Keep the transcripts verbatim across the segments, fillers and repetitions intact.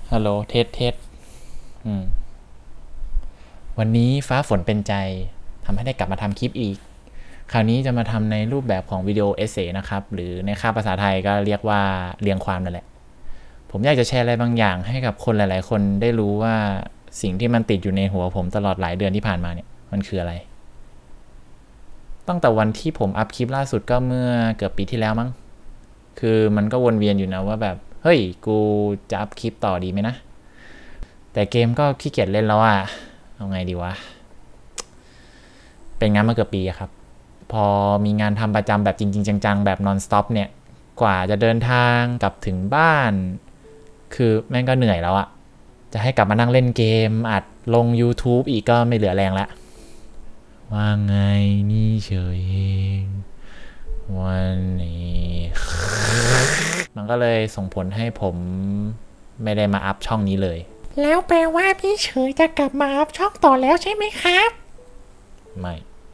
ฮัลโหลเทสเทสอืมวันนี้ฟ้าฝนเป็นใจทำให้ได้กลับมาทำคลิปอีกคราวนี้จะมาทำในรูปแบบของวิดีโอเอเซนะครับหรือในค่าภาษาไทยก็เรียกว่าเรียงความนั่นแหละผมอยากจะแชร์อะไรบางอย่างให้กับคนหลายๆคนได้รู้ว่าสิ่งที่มันติดอยู่ในหัวผมตลอดหลายเดือนที่ผ่านมาเนี่ยมันคืออะไรตั้งแต่วันที่ผมอัพคลิปล่าสุดก็เมื่อเกือบปีที่แล้วมั้งคือมันก็วนเวียนอยู่นะว่าแบบเฮ้ยกูจะอัพคลิปต่อดีไหมนะแต่เกมก็ขี้เกียจเล่นแล้วอะเอาไงดีวะเป็นงานมาเกือบปีอะครับพอมีงานทำประจำแบบจริงๆจังๆแบบ non stop เนี่ยกว่าจะเดินทางกลับถึงบ้านคือแม่งก็เหนื่อยแล้วอะจะให้กลับมานั่งเล่นเกมอัดลง YouTube อีกก็ไม่เหลือแรงละว่าไงนี่เฉยเองวันนี้มันก็เลยส่งผลให้ผมไม่ได้มาอัพช่องนี้เลยแล้วแปลว่าพี่เฉยจะกลับมาอัพช่องต่อแล้วใช่ไหมครับไม่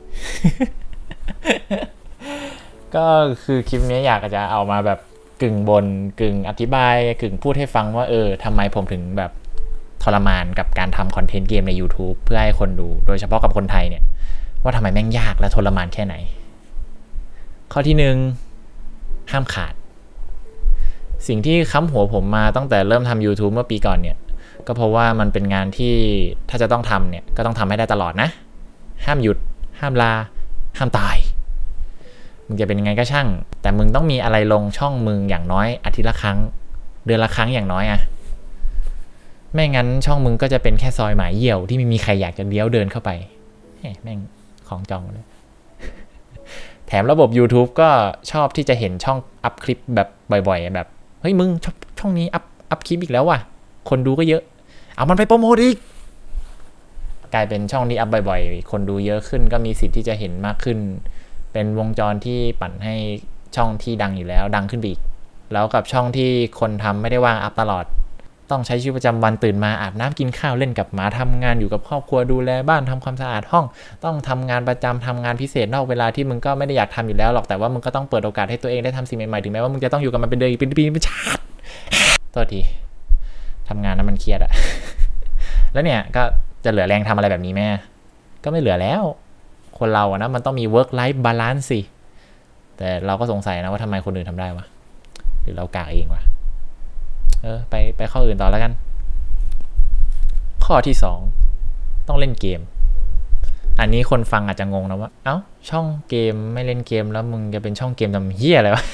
ก็คือคลิปนี้อยากจะเอามาแบบกึ่งบนกึ่งอธิบายกึ่งพูดให้ฟังว่าเออทำไมผมถึงแบบทรมานกับการทำคอนเทนต์เกมใน YouTube เพื่อให้คนดูโดยเฉพาะกับคนไทยเนี่ยว่าทำไมแม่งยากและทรมานแค่ไหนข้อที่หนึ่งห้ามขาดสิ่งที่ค้ำหัวผมมาตั้งแต่เริ่มทำ YouTube เมื่อปีก่อนเนี่ยก็เพราะว่ามันเป็นงานที่ถ้าจะต้องทำเนี่ยก็ต้องทำให้ได้ตลอดนะห้ามหยุดห้ามลาห้ามตายมึงจะเป็นยังไงก็ช่างแต่มึงต้องมีอะไรลงช่องมึงอย่างน้อยอาทิตย์ละครั้งเดือนละครั้งอย่างน้อยอะไม่งั้นช่องมึงก็จะเป็นแค่ซอยหมาเหี่ยวที่ไม่มีใครอยากจะเลี้ยวเดินเข้าไปแม่งของจองเลยแถมระบบ YouTube ก็ชอบที่จะเห็นช่องอัพคลิปแบบบ่อยๆแบบเฮ้ยมึงช่องนี้อัพอัพคลิปอีกแล้วว่ะคนดูก็เยอะเอามันไปโปรโมทอีกกลายเป็นช่องนี้อัพบ่อยๆคนดูเยอะขึ้นก็มีสิทธิ์ที่จะเห็นมากขึ้นเป็นวงจรที่ปั่นให้ช่องที่ดังอยู่แล้วดังขึ้นไปอีกแล้วกับช่องที่คนทำไม่ได้ว่างอัพตลอดต้องใช้ชีวิตประจำวันตื่นมาอาบน้ำกินข้าวเล่นกับหมาทำงานอยู่กับครอบครัวดูแลบ้านทำความสะอาดห้องต้องทำงานประจำทำงานพิเศษนอกเวลาที่มึงก็ไม่ได้อยากทำอยู่แล้วหรอกแต่ว่ามึงก็ต้องเปิดโอกาสให้ตัวเองได้ทำสิ่งใหม่ๆถึงแม้ว่ามึงจะต้องอยู่กับมันเป็นเดือนเป็นปีเป็นชาติโทษทีทำงานนั้นมันเครียดอะแล้วเนี่ยก็จะเหลือแรงทำอะไรแบบนี้ไหมก็ไม่เหลือแล้วคนเราอะนะมันต้องมี work life balance สิแต่เราก็สงสัยนะว่าทำไมคนอื่นทำได้วะหรือเรากากเองวะเออไปไปข้ออื่นต่อแล้วกันข้อที่สองต้องเล่นเกมอันนี้คนฟังอาจจะงงนะว่าเอ้าช่องเกมไม่เล่นเกมแล้วมึงจะเป็นช่องเกมทำเหี้ยอะไรวะ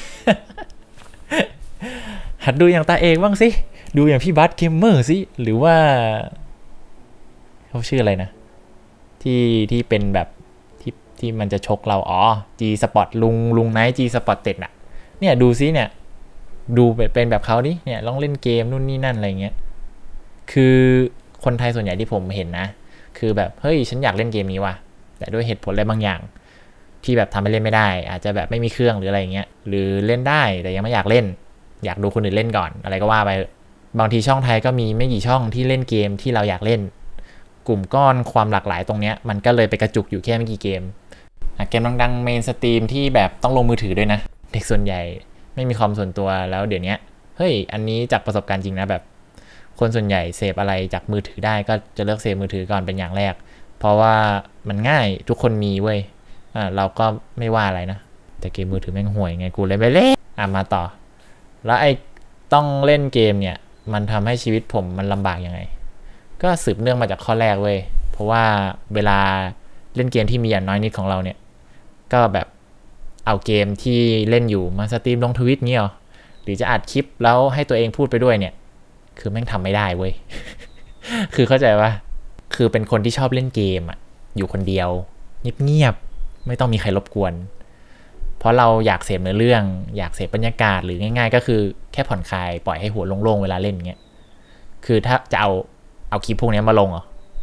หัดดูอย่างตาเองบ้างสิดูอย่างพี่บัสเกมเมอร์สิหรือว่าเขาชื่ออะไรนะที่ที่เป็นแบบที่ที่มันจะชกเราอ๋อ G Sport ลุงลุงไนท์ G Sport เต็ดน่ะเนี่ยดูซิเนี่ยดูเป็นแบบเขาดิเนี่ยลองเล่นเกมนู่นนี่นั่นอะไรเงี้ยคือคนไทยส่วนใหญ่ที่ผมเห็นนะคือแบบเฮ้ยฉันอยากเล่นเกมนี้ว่ะแต่ด้วยเหตุผลอะไรบางอย่างที่แบบทำให้เล่นไม่ได้อาจจะแบบไม่มีเครื่องหรืออะไรเงี้ยหรือเล่นได้แต่ยังไม่อยากเล่นอยากดูคนอื่นเล่นก่อนอะไรก็ว่าไปบางทีช่องไทยก็มีไม่กี่ช่องที่เล่นเกมที่เราอยากเล่นกลุ่มก้อนความหลากหลายตรงเนี้ยมันก็เลยไปกระจุกอยู่แค่ไม่กี่เกมเกมดังๆเมนสตรีมที่แบบต้องลงมือถือด้วยนะเด็กส่วนใหญ่ไม่มีความส่วนตัวแล้วเดี๋ยวนี้เฮ้ยอันนี้จากประสบการณ์จริงนะแบบคนส่วนใหญ่เสพอะไรจากมือถือได้ก็จะเลือกเสพมือถือก่อนเป็นอย่างแรกเพราะว่ามันง่ายทุกคนมีเว้ยอ่าเราก็ไม่ว่าอะไรนะแต่เกมมือถือแม่งห่วยไงกูเลยไปเล่นอ่ะมาต่อแล้วไอ้ต้องเล่นเกมเนี่ยมันทำให้ชีวิตผมมันลำบากยังไงก็สืบเนื่องมาจากข้อแรกเว้ยเพราะว่าเวลาเล่นเกมที่มีอย่างน้อยนิดของเราเนี่ยก็แบบเอาเกมที่เล่นอยู่มาสตรีมลงทวิตเงี้ยหรอหรือจะอัดคลิปแล้วให้ตัวเองพูดไปด้วยเนี่ยคือแม่งทำไม่ได้เว้ย คือเข้าใจว่าคือเป็นคนที่ชอบเล่นเกมอะอยู่คนเดียวเงียบๆไม่ต้องมีใครรบกวนเพราะเราอยากเสพเนื้อเรื่องอยากเสพบรรยากาศหรือง่ายๆก็คือแค่ผ่อนคลายปล่อยให้หัวโล่งๆเวลาเล่นเงี้ยคือถ้าจะเอาเอาคลิปพวกนี้มาลงเหรอ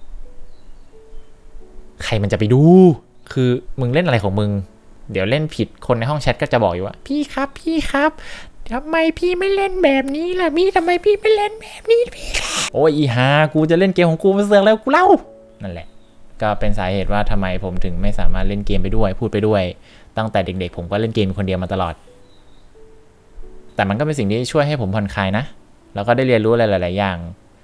ใครมันจะไปดูคือมึงเล่นอะไรของมึงเดี๋ยวเล่นผิดคนในห้องแชทก็จะบอกอยู่ว่าพี่ครับพี่ครับทำไมพี่ไม่เล่นแบบนี้ล่ะพี่ทำไมพี่ไม่เล่นแบบนี้พี่โอ้ยอีฮากูจะเล่นเกมของกูมาเสือกแล้วกูเล่านั่นแหละก็เป็นสาเหตุว่าทำไมผมถึงไม่สามารถเล่นเกมไปด้วยพูดไปด้วยตั้งแต่เด็กๆผมก็เล่นเกมคนเดียวมาตลอดแต่มันก็เป็นสิ่งที่ช่วยให้ผมผ่อนคลายนะแล้วก็ได้เรียนรู้อะไรหลายๆอย่าง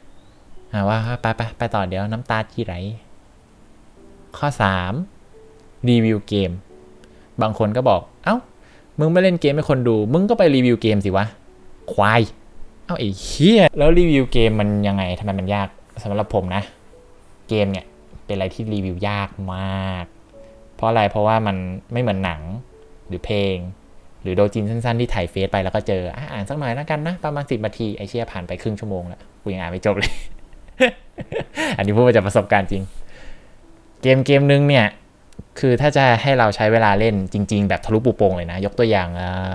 อ่าว่าไปไปไปต่อเดี๋ยวน้ำตาที่ไหลข้อสามรีวิวเกมบางคนก็บอกเอ้ามึงไม่เล่นเกมให้คนดูมึงก็ไปรีวิวเกมสิวะควายเอ้าไอ้เหี้ยแล้วรีวิวเกมมันยังไงทำไมมันยากสำหรับผมนะเกมเนี่ยเป็นอะไรที่รีวิวยากมากเพราะอะไรเพราะว่ามันไม่เหมือนหนังหรือเพลงหรือโดจินสั้นๆที่ถ่ายเฟซไปแล้วก็เจออ่านสักหน่อยแล้วกันนะประมาณสิบนาทีไอเชี่ยผ่านไปครึ่งชั่วโมงแล้วกูยังอ่านไม่จบเลย อันนี้พูดมาจากประสบการณ์จริงเกมเกมนึงเนี่ยคือถ้าจะให้เราใช้เวลาเล่นจริงๆแบบทะลุปูโป่งเลยนะยกตัวอย่าง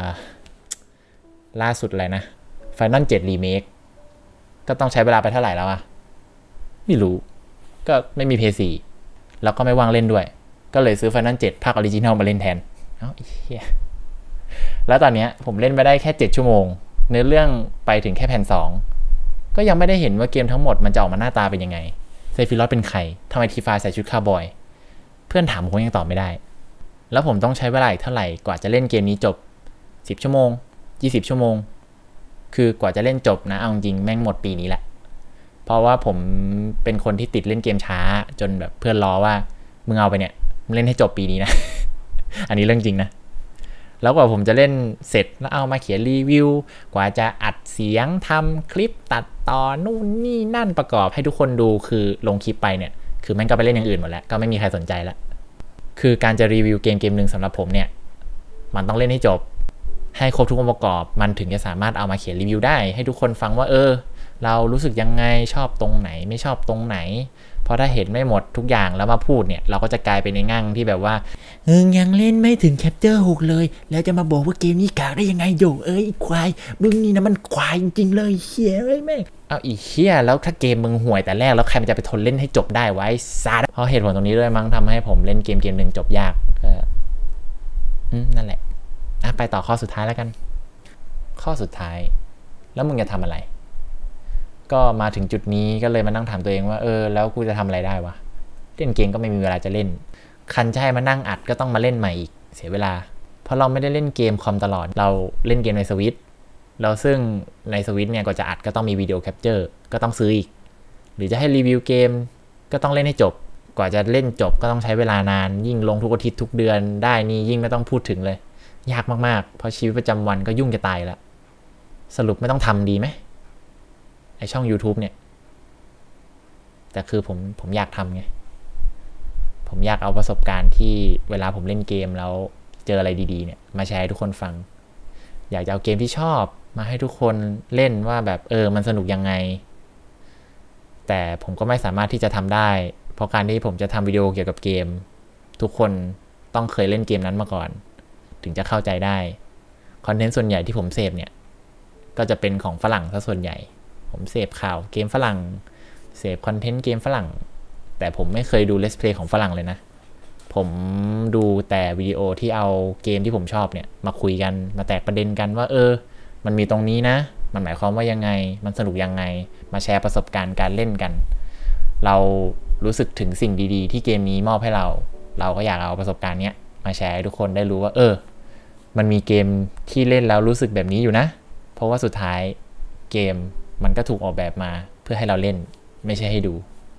ล่าสุดเลยนะ Final เซเว่น Remake ก็ต้องใช้เวลาไปเท่าไหร่แล้วอะไม่รู้ก็ไม่มี พี ซี แล้วก็ไม่ว่างเล่นด้วยก็เลยซื้อ Final เซเว่น ภาคออริจินัลมาเล่นแทนเอ้าเหี้ยแล้วตอนนี้ผมเล่นไปได้แค่เจ็ดชั่วโมงเนื้อเรื่องไปถึงแค่แผ่นสองก็ยังไม่ได้เห็นว่าเกมทั้งหมดมันจะออกมาหน้าตาเป็นยังไงเซฟิรอสเป็นใครทำไมทีฟาใส่ชุดคาวบอยเพื่อนถามผมยังตอบไม่ได้แล้วผมต้องใช้เวลาอีกเท่าไหร่กว่าจะเล่นเกมนี้จบสิบชั่วโมงยี่สิบชั่วโมงคือกว่าจะเล่นจบนะเอาจริงแม่งหมดปีนี้แหละเพราะว่าผมเป็นคนที่ติดเล่นเกมช้าจนแบบเพื่อนล้อว่ามึงเอาไปเนี่ยมึงเล่นให้จบปีนี้นะ อันนี้เรื่องจริงนะแล้วกว่าผมจะเล่นเสร็จแล้วเอามาเขียนรีวิวกว่าจะอัดเสียงทำคลิปตัดต่อนู่นนี่นั่นประกอบให้ทุกคนดูคือลงคลิปไปเนี่ยคือแม่งก็ไปเล่นอย่างอื่นหมดแล้วก็ไม่มีใครสนใจแล้วคือการจะรีวิวเกมเกมหนึ่งสำหรับผมเนี่ยมันต้องเล่นให้จบให้ครบทุกองค์ประกอบมันถึงจะสามารถเอามาเขียนรีวิวได้ให้ทุกคนฟังว่าเออเรารู้สึกยังไงชอบตรงไหนไม่ชอบตรงไหนเพราะถ้าเห็นไม่หมดทุกอย่างแล้วมาพูดเนี่ยเราก็จะกลายเป็นในงั่งที่แบบว่าเออยังเล่นไม่ถึงแคปเจอร์หกเลยแล้วจะมาบอกว่าเกมนี้กากได้ยังไงโยเอ้ยควายมึงนี่นะมันควายจริงๆเลยเฮียเอ้ยแม่งเอาอีเหี้ยแล้วถ้าเกมมึงห่วยแต่แรกแล้วใครมันจะไปทนเล่นให้จบได้ไว้ซาดเพราะเหตุผลตรงนี้ด้วยมั้งทำให้ผมเล่นเกมเกมหนึ่งจบยากก็อืมนั่นแหละอ่ะไปต่อข้อสุดท้ายแล้วกันข้อสุดท้ายแล้วมึงจะทำอะไรก็มาถึงจุดนี้ก็เลยมานั่งถามตัวเองว่าเออแล้วกูจะทำอะไรได้วะเล่นเกมก็ไม่มีเวลาจะเล่นคันจะให้มานั่งอัดก็ต้องมาเล่นใหม่อีกเสียเวลาเพราะเราไม่ได้เล่นเกมคอมตลอดเราเล่นเกมในสวิตช์เราซึ่งในสวิตช์เนี่ยก็จะอัดก็ต้องมีวิดีโอแคปเจอร์ก็ต้องซื้ออีกหรือจะให้รีวิวเกมก็ต้องเล่นให้จบกว่าจะเล่นจบก็ต้องใช้เวลานานยิ่งลงทุกอาทิตย์ทุกเดือนได้นี่ยิ่งไม่ต้องพูดถึงเลยยากมากๆเพราะชีวิตประจำวันก็ยุ่งจะตายแล้วสรุปไม่ต้องทำดีไหมไอช่อง YouTube เนี่ยแต่คือผมผมอยากทำไงผมอยากเอาประสบการณ์ที่เวลาผมเล่นเกมแล้วเจออะไรดีๆเนี่ยมาแชร์ให้ทุกคนฟังอยากจะเอาเกมที่ชอบมาให้ทุกคนเล่นว่าแบบเออมันสนุกยังไงแต่ผมก็ไม่สามารถที่จะทำได้เพราะการที่ผมจะทำวิดีโอเกี่ยวกับเกมทุกคนต้องเคยเล่นเกมนั้นมาก่อนถึงจะเข้าใจได้คอนเทนต์ส่วนใหญ่ที่ผมเสพเนี่ยก็จะเป็นของฝรั่งซะส่วนใหญ่ผมเสพข่าวเกมฝรั่งเสพคอนเทนต์เกมฝรั่งแต่ผมไม่เคยดูเลสเพลย์ของฝรั่งเลยนะผมดูแต่วิดีโอที่เอาเกมที่ผมชอบเนี่ยมาคุยกันมาแตกประเด็นกันว่าเออมันมีตรงนี้นะมันหมายความว่ายังไงมันสนุกยังไงมาแชร์ประสบการณ์การเล่นกันเรารู้สึกถึงสิ่งดีๆที่เกมนี้มอบให้เราเราก็อยากเอาประสบการณ์เนี้ยมาแชร์ให้ทุกคนได้รู้ว่าเออมันมีเกมที่เล่นแล้วรู้สึกแบบนี้อยู่นะเพราะว่าสุดท้ายเกมมันก็ถูกออกแบบมาเพื่อให้เราเล่นไม่ใช่ให้ดู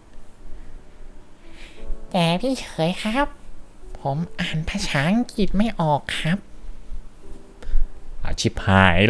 แต่พี่เฉยครับผมอ่านภาษาอังกฤษไม่ออกครับอาชิบหาย